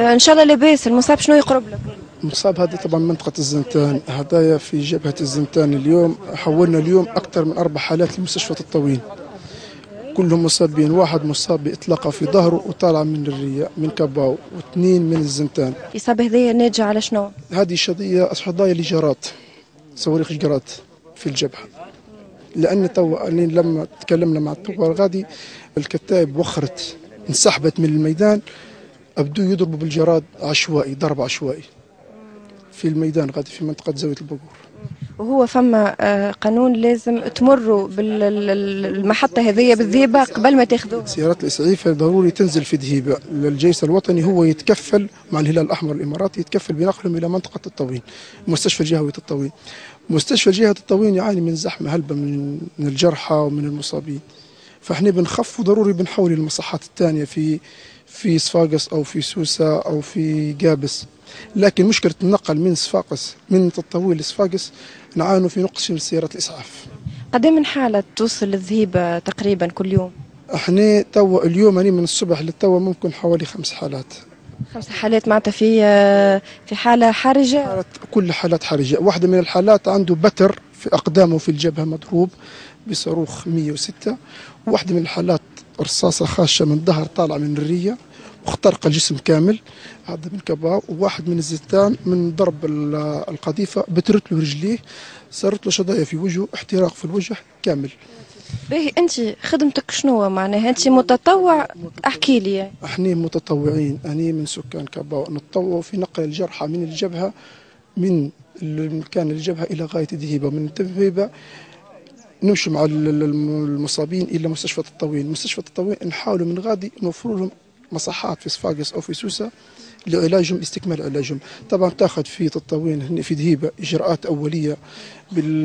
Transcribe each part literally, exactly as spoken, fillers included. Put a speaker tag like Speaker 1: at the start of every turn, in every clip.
Speaker 1: آه، ان شاء الله لاباس. المصاب شنو يقرب لك؟
Speaker 2: المصاب هذا طبعا منطقة الزنتان، هدايا في جبهة الزنتان. اليوم حولنا اليوم أكثر من أربع حالات لمستشفى الطوين، كلهم مصابين. واحد مصاب بإطلاقة في ظهره وطالع من الرية من كباو، واثنين من الزنتان.
Speaker 1: الإصابة هذه ناتجة على شنو؟
Speaker 2: هذه شظية قضايا لجرات، صواريخ جرات في الجبهة. لأن تو لما تكلمنا مع الثوار غادي الكتائب وخرت انسحبت من الميدان، أبدوا يضربوا بالجراد عشوائي، ضرب عشوائي في الميدان غادي في منطقة زاوية البقور.
Speaker 1: وهو فما آه، قانون لازم تمروا بالمحطة هذه بالذيبة قبل ما تاخذوها.
Speaker 2: سيارات الإسعاف ضروري تنزل في دهيبة، الجيش الوطني هو يتكفل مع الهلال الأحمر الإماراتي يتكفل بنقلهم إلى منطقة الطوين، مستشفى الجهوي الطوين. مستشفى جهة الطوين يعاني من زحمة هلبة من من الجرحى ومن المصابين، فاحنا بنخف وضروري بنحول المصحات الثانية في في صفاقس أو في سوسة أو في قابس. لكن مشكلة النقل من صفاقس من تطويل لصفاقس نعانوا في نقص في سيارات الإسعاف.
Speaker 1: قد من حالة توصل الذهيبة تقريبا كل يوم؟
Speaker 2: احنا تو اليوم أنا من الصبح للتو ممكن حوالي خمس حالات.
Speaker 1: خمس حالات معناتها في في حالة حرجة؟
Speaker 2: حالات كل حالات حرجة. واحدة من الحالات عنده بتر في أقدامه في الجبهة مضروب بصاروخ مية وستة، وواحدة من الحالات رصاصة خاشة من ظهر طالعة من الرية واخترق الجسم كامل، هذا من كباو. وواحد من الزتان من ضرب القذيفة بترت له رجليه، صارت له شظايا في وجهه، احتراق في الوجه كامل.
Speaker 1: باهي انت خدمتك شنو معناها؟ انت متطوع؟ احكي لي.
Speaker 2: احنا متطوعين، انا من سكان كباو نتطوع في نقل الجرحى من الجبهة، من مكان الجبهة إلى غاية دهيبة، من دهيبة نمشي مع المصابين إلى مستشفى الطوين. مستشفى الطوين نحاولوا من غادي نوفر لهم مصحات في صفاقس أو في سوسة لعلاجهم، استكمال علاجهم. طبعا تاخذ في الطوين في دهيبة إجراءات أولية بال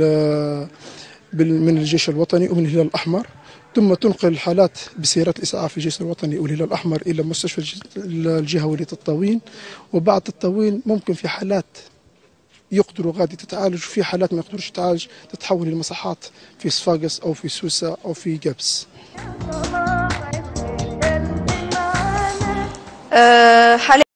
Speaker 2: من الجيش الوطني ومن الهلال الأحمر، ثم تنقل الحالات بسيارات الإسعاف الجيش الوطني والهلال الأحمر إلى مستشفى الجهوي للطوين. وبعد الطوين ممكن في حالات يقدروا غادي تتعالج، وفي حالات ما يقدروش تتعالج تتحول لمصحات في صفاقس أو في سوسة أو في قبس.
Speaker 1: أه